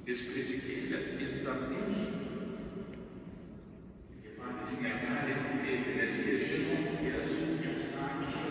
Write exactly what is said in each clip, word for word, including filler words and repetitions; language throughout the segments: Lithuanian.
Jis prisikėlęs ir tarp mūsų. Jie patys negali tikėti, nes jie žino Jėzų kaip sakė.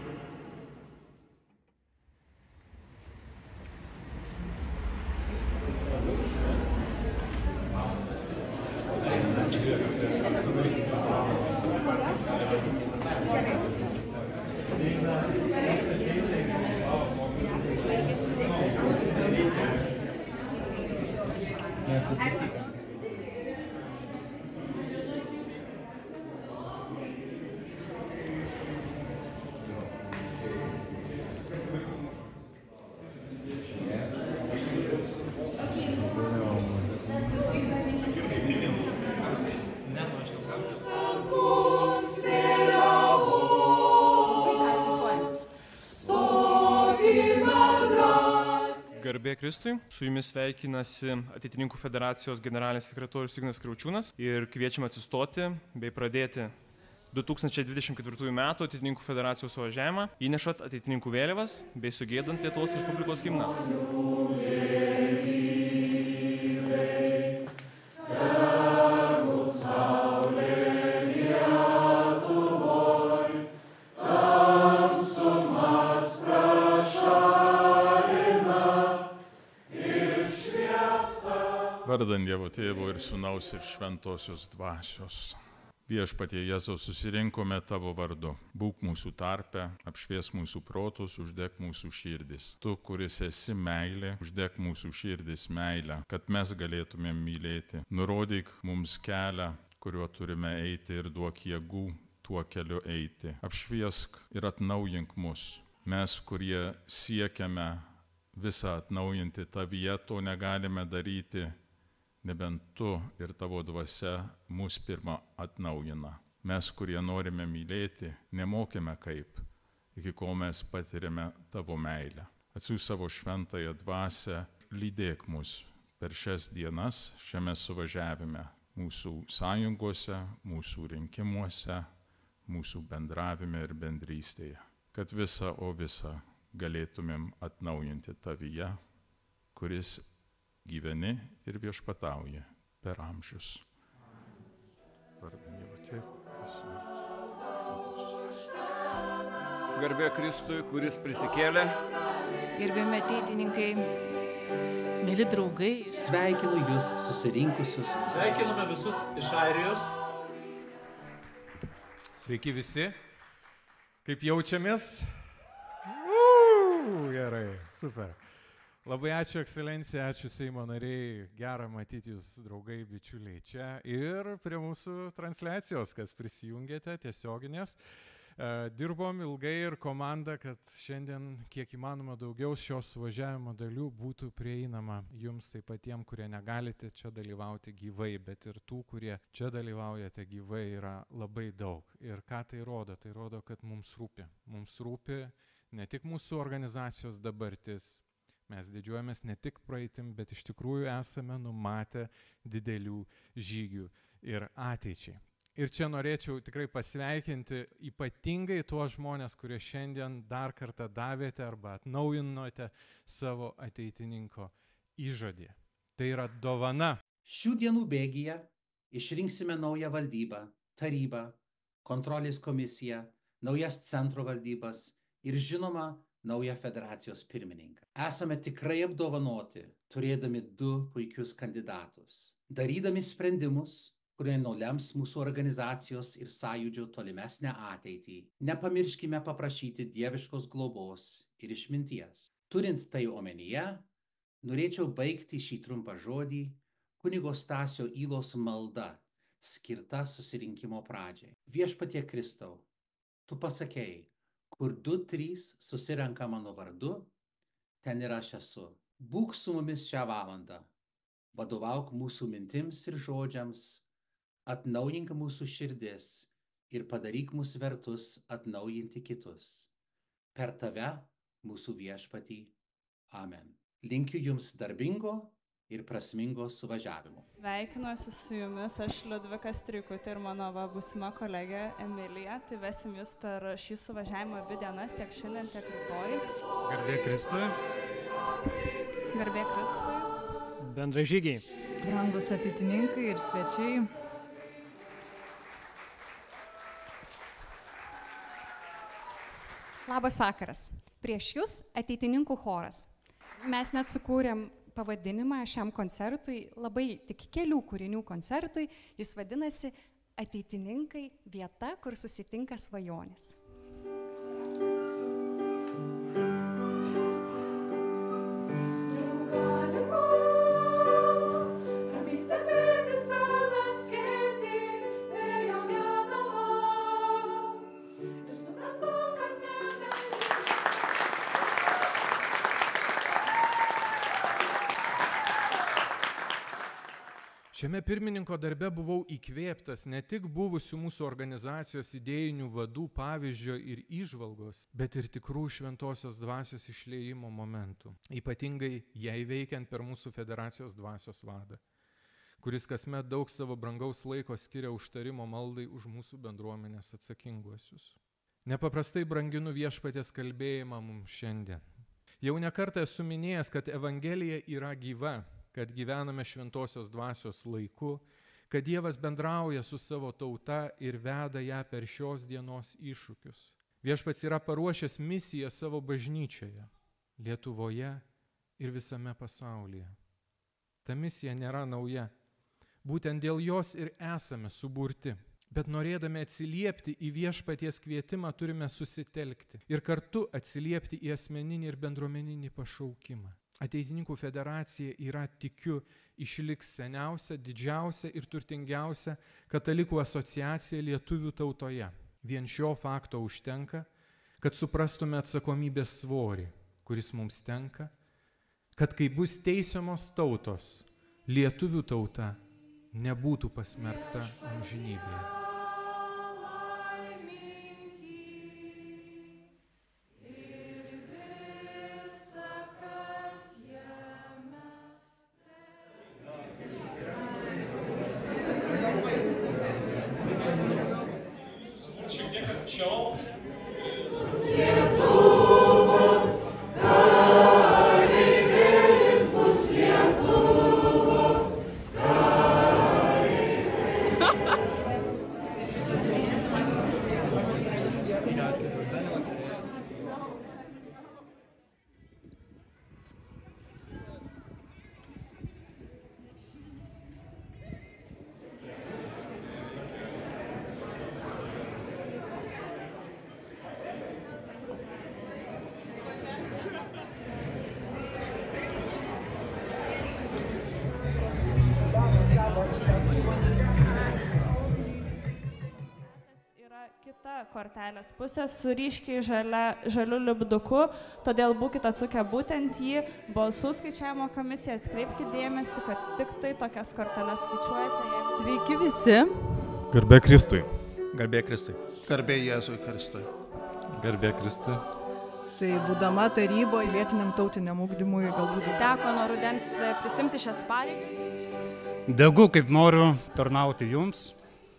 Garbė Kristui, su jumis sveikinasi Ateitininkų federacijos generalinis sekretorius Ignas Kriaučiūnas ir kviečiame atsistoti bei pradėti du tūkstančiai dvidešimt ketvirtųjų metų Ateitininkų federacijos suvažiavimą, įnešant ateitininkų vėliavas bei sugiedant Lietuvos Respublikos himną. Vardan Dievo Tėvo ir Sūnaus ir Šventosios Dvasios. Viešpatie Jėzau, susirinkome Tavo vardu. Būk mūsų tarpe, apšvies mūsų protus, uždek mūsų širdis. Tu, kuris esi meilė, uždek mūsų širdis meilę, kad mes galėtumėm mylėti. Nurodyk mums kelią, kuriuo turime eiti ir duok jėgų tuo keliu eiti. Apšviesk ir atnaujink mus. Mes, kurie siekiame visą atnaujinti tavyje, to negalime daryti, nebent tu ir tavo dvasia mus pirmą atnaujina. Mes, kurie norime mylėti, nemokime kaip, iki kol mes patiriame tavo meilę. Atsiųsk savo šventąją dvasią, lydėk mus per šias dienas šiame suvažiavime, mūsų sąjungose, mūsų rinkimuose, mūsų bendravime ir bendrystėje, kad visą, o visą galėtumėm atnaujinti tavyje, kuris gyveni ir viešpatauji per amžius. Vardan Dievo Tėvo ir Sūnaus. Garbė Kristui, kuris prisikėlė. Gerbiami ateitininkai, mėly draugai, sveikinu jūs susirinkusius. Sveikiname visus iš Airijos. Sveiki visi. Kaip jaučiamės? Uuu, gerai, super. Labai ačiū, ekscelencija, ačiū Seimo nariai, gera matyti jūs, draugai, bičiuliai, čia ir prie mūsų transliacijos, kas prisijungėte, tiesioginės. Dirbom ilgai ir komanda, kad šiandien kiek įmanoma daugiau šios suvažiavimo dalių būtų prieinama jums, taip pat tiem, kurie negalite čia dalyvauti gyvai, bet ir tų, kurie čia dalyvaujate gyvai, yra labai daug. Ir ką tai rodo? Tai rodo, kad mums rūpi. Mums rūpi ne tik mūsų organizacijos dabartis. Mes didžiuojamės ne tik praeitim, bet iš tikrųjų esame numatę didelių žygių ir ateičiai. Ir čia norėčiau tikrai pasveikinti ypatingai tuos žmonės, kurie šiandien dar kartą davėte arba atnaujinote savo ateitininko įžodį. Tai yra dovana. Šių dienų bėgyje išrinksime naują valdybą, tarybą, kontrolės komisiją, naujas centro valdybas ir žinoma, naują federacijos pirmininką. Esame tikrai apdovanoti, turėdami du puikius kandidatus, darydami sprendimus, kurie nulems mūsų organizacijos ir sąjūdžio tolimesnę ateitį. Nepamirškime paprašyti dieviškos globos ir išminties. Turint tai omenyje, norėčiau baigti šį trumpą žodį kunigo Stasio Ylos malda, skirta susirinkimo pradžiai. Viešpatie Kristau, tu pasakei, kur du, trys susirenka mano vardu, ten ir aš esu. Būk su mumis šią valandą, vadovauk mūsų mintims ir žodžiams, atnaujink mūsų širdis ir padaryk mus vertus atnaujinti kitus. Per tave, mūsų viešpatį. Amen. Linkiu jums darbingo ir prasmingo suvažiavimo. Sveikinuosi su jumis, aš Liudvika Streikutė ir mano va būsima kolegė Emilija. Tai vesim jūs per šį suvažiavimą abi dienas, tiek šiandien, tiek rytoj. Garbė Kristui. Garbė Kristui. bendražygiai, brangus ateitininkai ir svečiai. Labas vakaras. Prieš jūs ateitininkų choras. Mes net sukūrėm pavadinimą šiam koncertui, labai tik kelių kūrinių koncertui. Jis vadinasi Ateitininkai – vieta, kur susitinka svajonės. Šiame pirmininko darbe buvau įkvėptas ne tik buvusių mūsų organizacijos idėjinių vadų pavyzdžio ir įžvalgos, bet ir tikrų šventosios dvasios išliejimo momentų, ypatingai jai veikiant per mūsų federacijos dvasios vadą, kuris kasmet daug savo brangaus laiko skiria užtarimo maldai už mūsų bendruomenės atsakinguosius. Nepaprastai branginu viešpaties kalbėjimą mums šiandien. Jau nekartą esu minėjęs, kad Evangelija yra gyva, kad gyvename šventosios dvasios laiku, kad Dievas bendrauja su savo tauta ir veda ją per šios dienos iššūkius. Viešpats yra paruošęs misiją savo bažnyčioje, Lietuvoje ir visame pasaulyje. Ta misija nėra nauja. Būtent dėl jos ir esame suburti. Bet norėdami atsiliepti į viešpaties kvietimą turime susitelkti ir kartu atsiliepti į asmeninį ir bendruomeninį pašaukimą. Ateitininkų federacija yra, tikiu, išliks seniausia, didžiausia ir turtingiausia katalikų asociacija lietuvių tautoje. Vien šio fakto užtenka, kad suprastume atsakomybės svorį, kuris mums tenka, kad kai bus teisiamos tautos, lietuvių tauta nebūtų pasmerkta amžinybėje. Kortelės pusė su ryškiai žalia, žaliu lipduku, todėl būkite atsukę būtent jį. Balsų skaičiavimo komisija, atkreipkite dėmesį, kad tik tai tokias korteles skaičiuojate. Sveiki visi. Garbė Kristui. Garbė Kristui. Garbė Jėzui Kristui. Garbė Kristui. Tai būdama taryboje vietiniam tautiniam ugdymui galbūt teko nuo rudens prisimti šias pareigas. Degu, kaip noriu tarnauti jums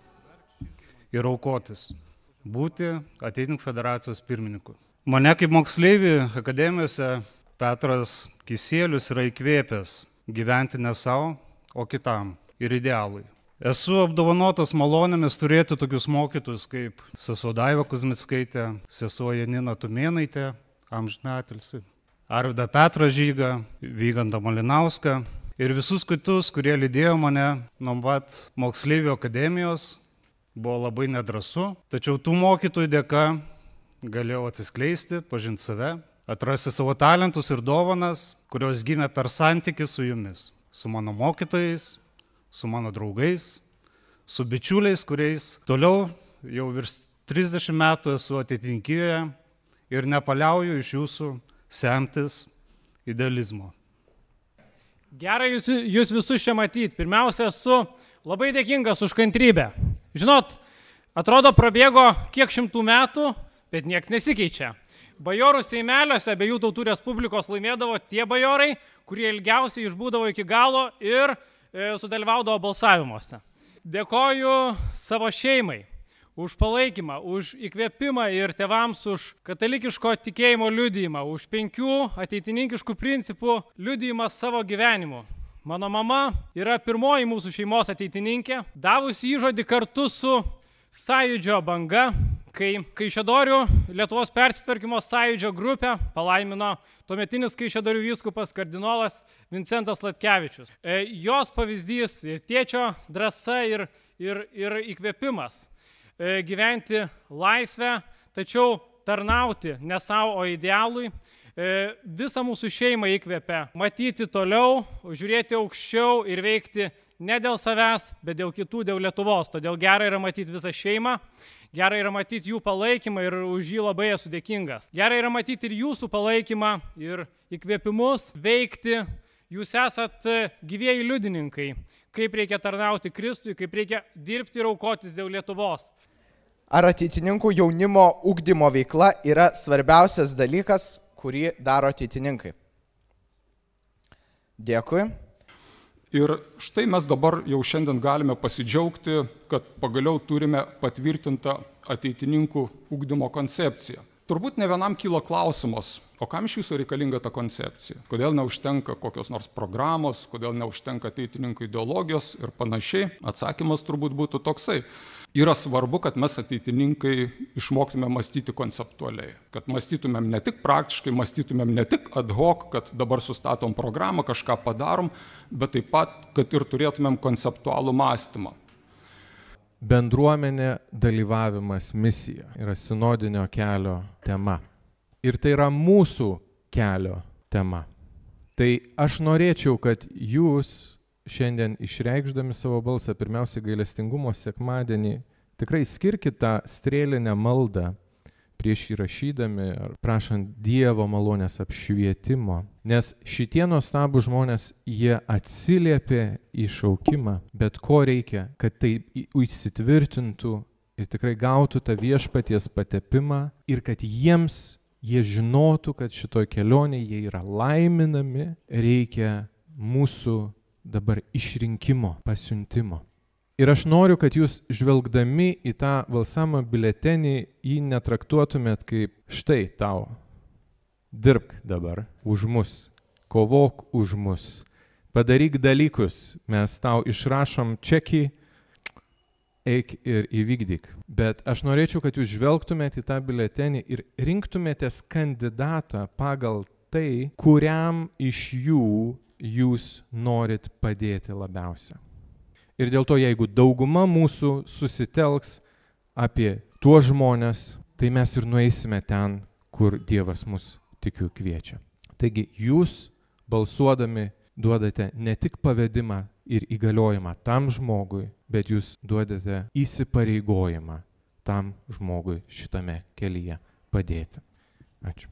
ir aukotis. Būti Ateitininkų federacijos pirmininku. Mane kaip moksleivį akademijose Petras Kisielius yra įkvėpęs gyventi ne savo, o kitam ir idealui. Esu apdovanotas malonėmis turėti tokius mokytojus kaip sesuo Daiva Kuzmickaitė, sesuo Janina Tumėnaitė, amžinatilsį, Arvydą Petrą Žygą, Vygantą Malinauską ir visus kitus, kurie lydėjo mane nuo pat moksleivių akademijos. Buvo labai nedrąsu, tačiau tų mokytojų dėka galėjau atsiskleisti, pažinti save, atrasti savo talentus ir dovanas, kurios gimė per santykį su jumis, su mano mokytojais, su mano draugais, su bičiuliais, kuriais toliau jau virš trisdešimt metų esu ateitininkijoje ir nepaliauju iš jūsų semtis idealizmo. Gerai jūs, jūs visus čia matyti. Pirmiausia, esu labai dėkingas už kantrybę. Žinot, atrodo prabėgo kiek šimtų metų, bet nieks nesikeičia. Bajorų seimeliuose abiejų tautų respublikos laimėdavo tie bajorai, kurie ilgiausiai išbūdavo iki galo ir e, sudalyvaudavo balsavimuose. Dėkoju savo šeimai už palaikymą, už įkvėpimą ir tėvams už katalikiško tikėjimo liudijimą, už penkių ateitininkiškų principų liudijimą savo gyvenimu. Mano mama yra pirmoji mūsų šeimos ateitininkė, davusi įžodį kartu su Sąjūdžio banga, kai Kaišiadorių Lietuvos persitvarkymo sąjūdžio grupę palaimino tuometinis Kaišiadorių vyskupas kardinolas Vincentas Latkevičius. Jos pavyzdys, tėčio drąsa ir, ir, ir įkvėpimas gyventi laisvę, tačiau tarnauti ne savo, o idealui, visą mūsų šeimą įkvėpia matyti toliau, žiūrėti aukščiau ir veikti ne dėl savęs, bet dėl kitų, dėl Lietuvos. Todėl gera yra matyti visą šeimą, gera yra matyti jų palaikymą ir už jį labai esu dėkingas. Gera yra matyti ir jūsų palaikymą ir įkvėpimus veikti. Jūs esat gyvieji liudininkai, kaip reikia tarnauti Kristui, kaip reikia dirbti ir aukotis dėl Lietuvos. Ar ateitininkų jaunimo ugdymo veikla yra svarbiausias dalykas, kurį daro ateitininkai? Dėkui. Ir štai mes dabar jau šiandien galime pasidžiaugti, kad pagaliau turime patvirtintą ateitininkų ugdymo koncepciją. Turbūt ne vienam kyla klausimas, o kam iš viso reikalinga ta koncepcija? Kodėl neužtenka kokios nors programos, kodėl neužtenka ateitininkų ideologijos ir panašiai? Atsakymas turbūt būtų toksai. Yra svarbu, kad mes ateitininkai išmoktume mąstyti konceptualiai. Kad mąstytumėm ne tik praktiškai, mąstytumėm ne tik ad hoc, kad dabar sustatom programą, kažką padarom, bet taip pat, kad ir turėtumėm konceptualų mąstymą. Bendruomenė, dalyvavimas, misija yra sinodinio kelio tema. Ir tai yra mūsų kelio tema. Tai aš norėčiau, kad jūs šiandien išreikšdami savo balsą, pirmiausiai gailestingumo sekmadienį, tikrai skirkite tą strėlinę maldą prieš įrašydami ar prašant Dievo malonės apšvietimo. Nes šitie nuostabų žmonės, jie atsiliepė į šaukimą, bet ko reikia, kad tai įsitvirtintų ir tikrai gautų tą viešpaties patepimą ir kad jiems, jie žinotų, kad šitoj kelionėje jie yra laiminami, reikia mūsų dabar išrinkimo, pasiuntimo. Ir aš noriu, kad jūs žvelgdami į tą balsavimo biuletenį jį netraktuotumėt kaip štai tau, dirbk dabar už mus, kovok už mus, padaryk dalykus, mes tau išrašom čekį, eik ir įvykdyk. Bet aš norėčiau, kad jūs žvelgtumėt į tą biuletenį ir rinktumėtės kandidatą pagal tai, kuriam iš jų jūs norit padėti labiausia. Ir dėl to, jeigu dauguma mūsų susitelks apie tuos žmonės, tai mes ir nueisime ten, kur Dievas mus tikiu kviečia. Taigi jūs balsuodami duodate ne tik pavedimą ir įgaliojimą tam žmogui, bet jūs duodate įsipareigojimą tam žmogui šitame kelyje padėti. Ačiū.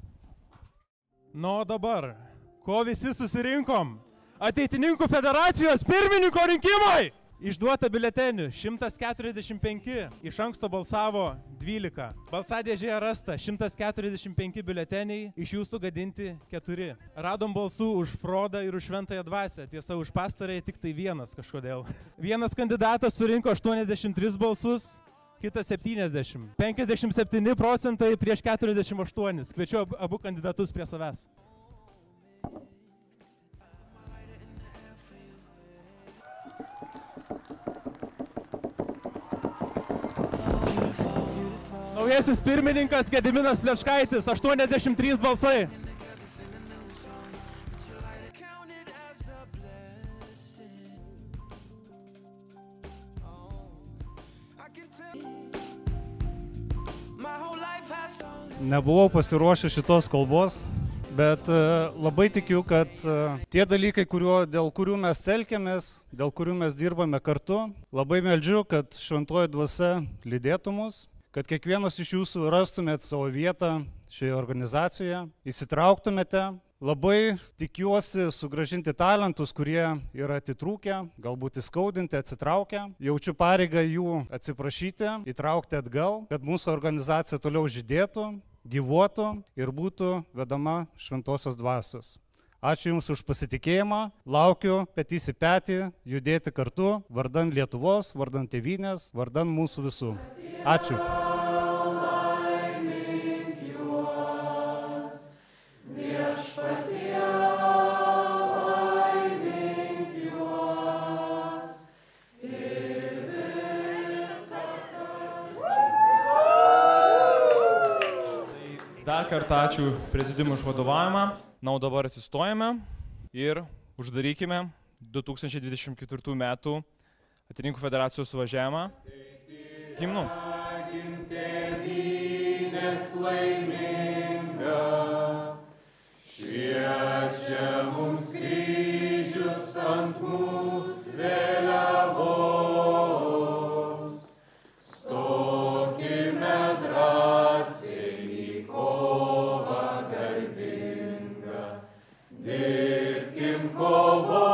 Nu, o dabar ko visi susirinkom? Ateitininkų federacijos pirmininko rinkimai! Išduota biuletenių šimtas keturiasdešimt penki, iš anksto balsavo dvylika. Balsadėžėje rasta šimtas keturiasdešimt penki biuleteniai, iš jų sugadinti keturi. Radom balsų už Frodą ir už Šventąją Dvasią, tiesa už pastarąją tik tai vienas kažkodėl. Vienas kandidatas surinko aštuoniasdešimt tris balsus, kitas septyniasdešimt. penkiasdešimt septyni procentai prieš keturiasdešimt aštuonis. Kviečiu abu kandidatus prie savęs. Naujasis pirmininkas Gediminas Plečkaitis, aštuoniasdešimt trys balsai. Nebuvau pasiruošęs šitos kalbos, bet labai tikiu, kad tie dalykai, kuriuo, dėl kurių mes telkiamės, dėl kurių mes dirbame kartu, labai meldžiu, kad šventoji dvasia lydėtų mus, kad kiekvienas iš jūsų rastumėt savo vietą šioje organizacijoje, įsitrauktumėte. Labai tikiuosi sugrąžinti talentus, kurie yra atitrūkę, galbūt įskaudinti, atsitraukę. Jaučiu pareigą jų atsiprašyti, įtraukti atgal, kad mūsų organizacija toliau žydėtų, gyvuotų ir būtų vedama šventosios dvasios. Ačiū Jums už pasitikėjimą, laukiu petys į petį, judėti kartu, vardan Lietuvos, vardan tėvynės, vardan mūsų visų. Ačiū. Viešpatie laimink Dar kartą ačiū prezidiumui už vadovavimą. Na, o dabar atsistojame ir uždarykime du tūkstančiai dvidešimt ketvirtųjų metų Ateitininkų federacijos suvažiavimą himnu. Šviečia mums kryžius ant mūsų vėliavos, stokime drąsiai į kovą garbingą, dirbkim kovą.